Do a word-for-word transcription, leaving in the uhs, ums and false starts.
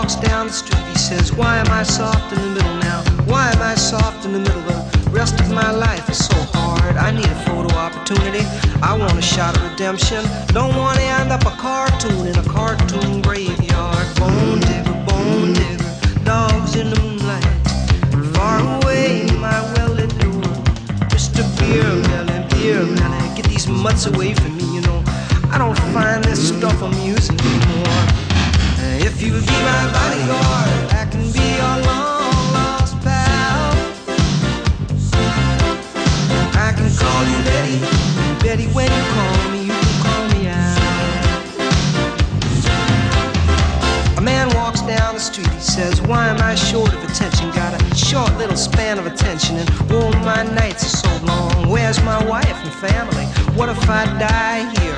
walks down the street, he says, why am I soft in the middle now? Why am I soft in the middle? The rest of my life is so hard. I need a photo opportunity. I want a shot of redemption. Don't want to end up a cartoon in a cartoon graveyard. Bone digger, bone digger, dogs in the moonlight. Far away, my well-lit door. Just a beer melon, beer melon. Get these mutts away from me, you know. I don't find this stuff amusing anymore. If you be my bodyguard, I can be your long-lost pal. I can call you Betty, Betty, when you call me, you can call me out. A man walks down the street, he says, why am I short of attention? Got a short little span of attention, and oh, my nights are so long. Where's my wife and family? What if I die here?